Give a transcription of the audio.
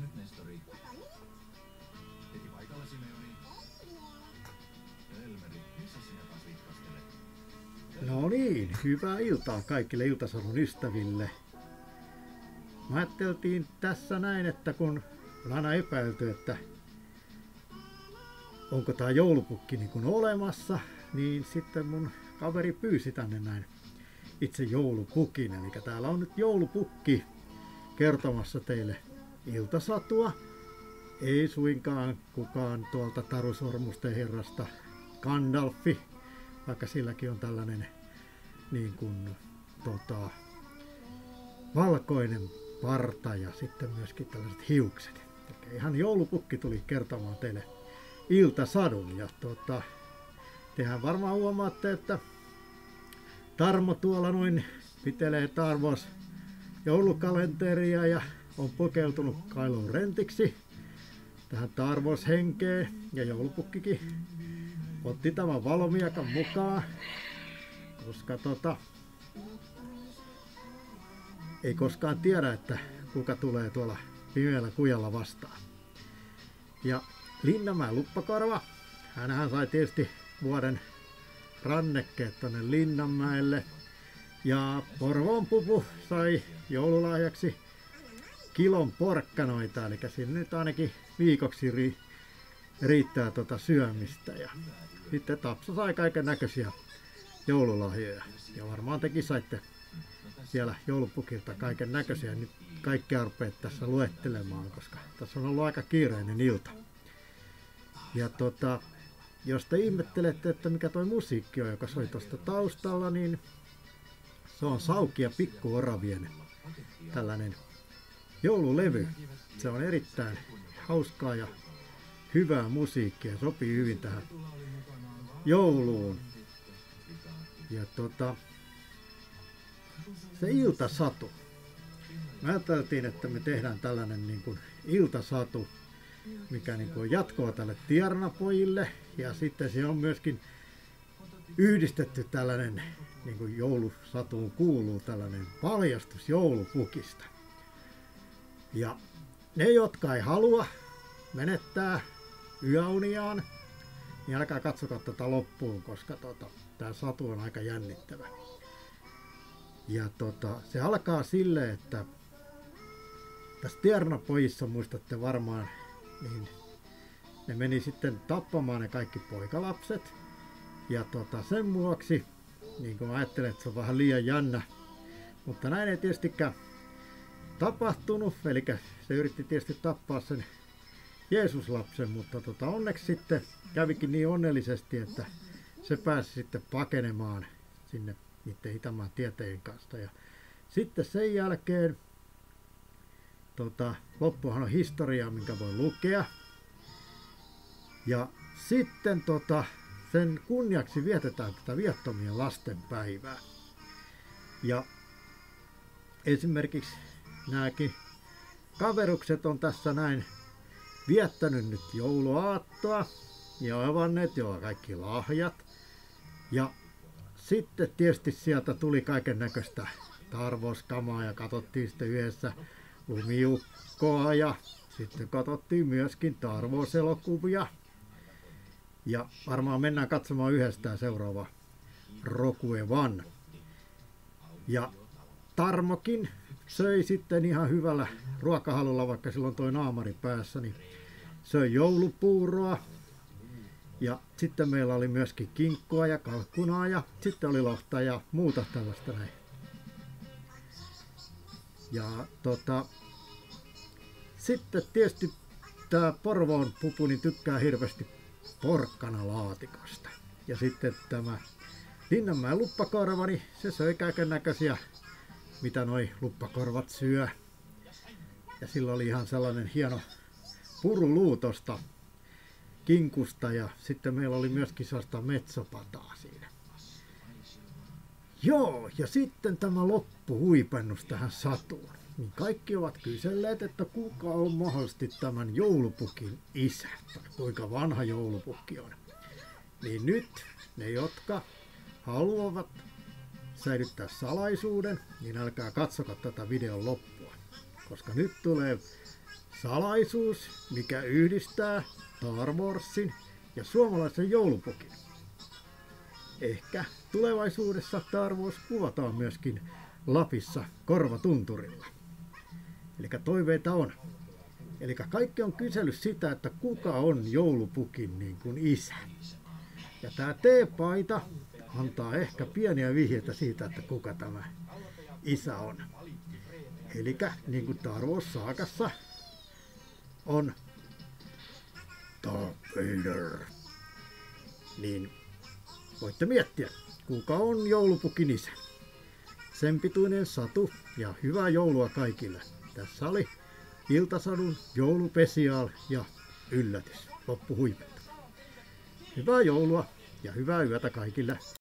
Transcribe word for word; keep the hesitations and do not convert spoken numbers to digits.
No niin, hyvää iltaa kaikille Iltasadun ystäville. Mä ajatteltiin tässä näin, että kun on aina epäilty, että onko tää joulupukki niin kuin olemassa, niin sitten mun kaveri pyysi tänne näin itse joulupukin. Eli täällä on nyt joulupukki kertomassa teille iltasatua. Ei suinkaan kukaan tuolta Taru Sormusten herrasta Gandalfi, vaikka silläkin on tällainen niin kuin, tota, valkoinen parta ja sitten myöskin tällaiset hiukset. Eli ihan joulupukki tuli kertomaan teille iltasadun. Ja tota, tehän varmaan huomaatte, että Tarmo tuolla noin pitelee Tarvos joulukalenteria ja on pukeutunut Kylo Rentiksi tähän Tarvos henkeen, ja joulupukkikin otti tämän valomiakan mukaan, koska tota, ei koskaan tiedä, että kuka tulee tuolla pimeällä kujalla vastaan. Ja Linnanmäen Luppakorva, hänhän sai tietysti vuoden rannekkeet tonne Linnanmäelle. Ja Porvoon Pupu sai joululahjaksi kilon porkkanoita, eli sinne nyt ainakin viikoksi ri riittää tota syömistä. Ja sitten Tapsa sai kaiken näköisiä joululahjoja. Ja varmaan tekin saitte siellä joulupukilta kaiken näköisiä. Nyt kaikkea rupeat tässä luettelemaan, koska tässä on ollut aika kiireinen ilta. Ja tota, jos te ihmettelette, että mikä toi musiikki on, joka soi tuosta taustalla, niin se on Sauki ja Pikku Oravien tällainen joululevy. Se on erittäin hauskaa ja hyvää musiikkia, sopii hyvin tähän jouluun. Ja tota, se iltasatu. Me ajateltiin, että me tehdään tällainen niin kuin iltasatu, mikä niin kuin on jatkoa tälle Tiarnapojille. Ja sitten se on myöskin yhdistetty tällainen, niin kuin joulusatuun kuuluu, tällainen paljastus joulupukista. Ja ne, jotka ei halua menettää yöuniaan, niin älkää katsokaa tätä loppuun, koska tota, tämä satu on aika jännittävä. Ja tota, se alkaa sille, että tässä Tiarnapojissa, muistatte varmaan, niin ne meni sitten tappamaan ne kaikki poikalapset. Ja tota, sen vuoksi, niin kuin ajattelen, että se on vähän liian jännä, mutta näin ei tietystikään tapahtunut. Eli se yritti tietysti tappaa sen Jeesuslapsen, mutta tota, onneksi sitten kävikin niin onnellisesti, että se pääsi sitten pakenemaan sinne niiden Itämaan tieteen kanssa. Ja sitten sen jälkeen tota, loppuhan on historiaa, minkä voi lukea. Ja sitten tota, sen kunniaksi vietetään tätä viattomien lasten päivää. Ja esimerkiksi nämäkin kaverukset on tässä näin viettänyt nyt jouluaattoa ja avanneet jo kaikki lahjat. Ja sitten tietysti sieltä tuli kaiken näköistä Tarvoskamaa ja katsottiin sitten yhdessä Lumiukkoa ja sitten katsottiin myöskin Tarvos-elokuvia. Ja varmaan mennään katsomaan yhdestään seuraava Rogue One. Ja Tarmokin söi sitten ihan hyvällä ruokahalulla, vaikka silloin toi naamari päässä, niin söi joulupuuroa. Ja sitten meillä oli myöskin kinkkua ja kalkkunaa ja sitten oli lohta ja muuta tällaista näin. Ja tota, sitten tietysti tää Porvoon Pupu niin tykkää hirveästi porkkanalaatikosta. Ja sitten tämä Linnanmäen Luppakorva, niin se söi kaiken näköisiä, mitä noi luppakorvat syö. Ja sillä oli ihan sellainen hieno puruluu tosta kinkusta ja sitten meillä oli myöskin sellaista metsopataa siinä. Joo, ja sitten tämä loppuhuipennus tähän satuun. Niin kaikki ovat kyselleet, että kuka on mahdollisesti tämän joulupukin isä, tai kuinka vanha joulupukki on. Niin nyt ne, jotka haluavat säilyttää salaisuuden, niin älkää katsoko tätä videon loppua. Koska nyt tulee salaisuus, mikä yhdistää Star Warsin ja suomalaisen joulupukin. Ehkä tulevaisuudessa Star Wars kuvataan myöskin Lapissa Korvatunturilla. Eli toiveita on. Eli kaikki on kysellyt sitä, että kuka on joulupukin niin kuin isä. Ja tämä T-paita antaa ehkä pieniä vihjeitä siitä, että kuka tämä isä on. Eli niin kuin Star Wars-saakassa on Darth Vader. Niin voitte miettiä, kuka on joulupukin isä. Sen pituinen satu ja hyvää joulua kaikille. Tässä oli Iltasadun joulupesiaal ja yllätys. Loppuhuipentuma. Hyvää joulua ja hyvää yötä kaikille.